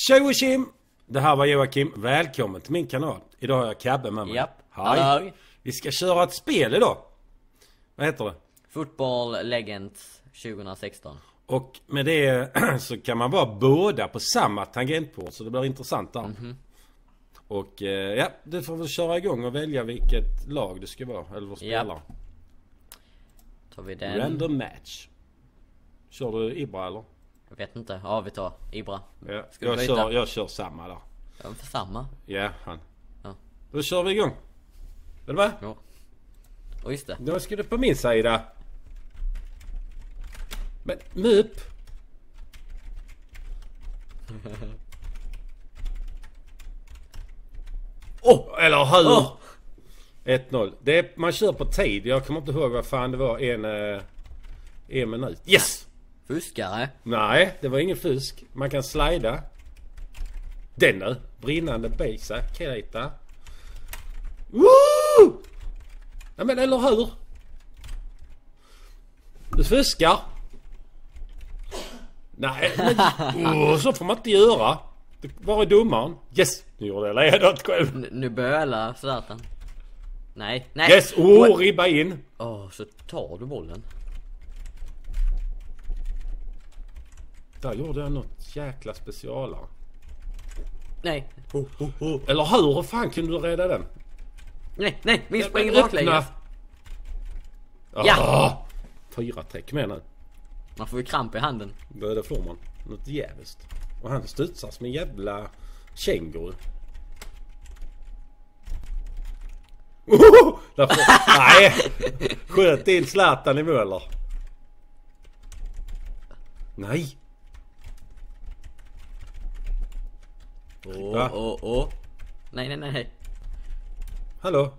Tjo och Kim! Det här var Joakim. Välkommen till min kanal. Idag har jag Cabbe med mig. Japp. Hej. Vi ska köra ett spel idag. Vad heter det? Football Legends 2016. Och med det så kan man vara båda på samma tangentbord. Så det blir intressant där. Och ja, du får väl köra igång och välja vilket lag det ska vara. Eller vad spelar. Tar vi den. Random match. Kör du Ibra eller? Jag vet inte. Ja, vi tar Ibra. Ja, Ska vi byta? jag kör samma där. Ja, för samma. Ja, han. Ja. Då kör vi igång. Är du med? Ja. Och just det. Då ska du på min sida. Men mup. Eller hur? 1-0. Det är, man kör på tid. Jag kommer inte ihåg vad fan det var. En minut. Yes! Fuskare. Nej, det var ingen fusk. Man kan slida. Den nu. Brinnande basic. Krita. Woo! Ja, men eller hur? Du fuskar. Nej, men, så får man inte göra. Var är domaren? Yes, nu gjorde jag ledat själv. Nu bölar Zlatan. Nej. Yes, ribba in. Så tar du bollen. Där gjorde jag något jäkla specialare. Nej. Eller hur fan kunde du rädda den? Nej, min springer baklänges. Ja! 4-3, kom igen nu. Man får ju kramp i handen. Det får man. Något jävligt. Och han studsar som en jävla känguru. Nej! Sköt in Zlatan i Möller. Nej! Nej. Hallå?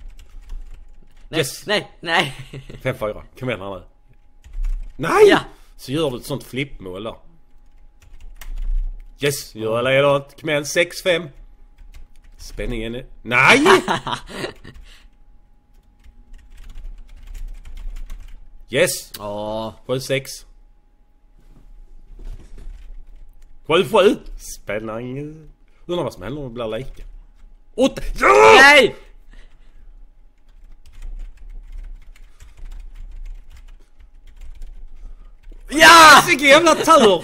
Yes. Nej. 5-4, kom igen här nu. Nej! Ja. Så gör du ett sånt flippmål då. Yes, gör jag ledat. Kom igen, 6-5. Spänningen är... Nej! Yes! 7-6. 7-7. Spännande. Undrar vad som händer om det blir lika. 8. Ja! Nej! Ja! Vilken jävla tur!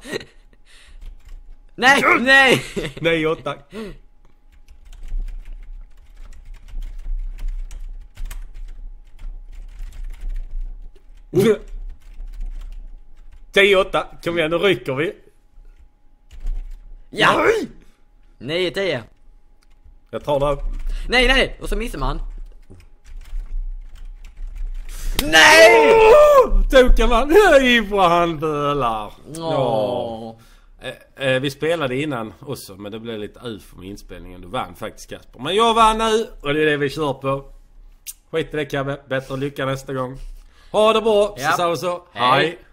Nej! 9-8. Oh. 10-8. Kom igen, nu rycker vi. Ja! 9-10. Jag tar det. Nej! Och så missar man. Nej! Tokar man. Nej, vad han bölar. Vi spelade innan också, men det blev lite för med inspelningen. Du vann faktiskt, Kasper. Men jag vann nu, och det är det vi kör på. Skit i det, Cabbe. Bättre lycka nästa gång. Ha det bra, så. Hej.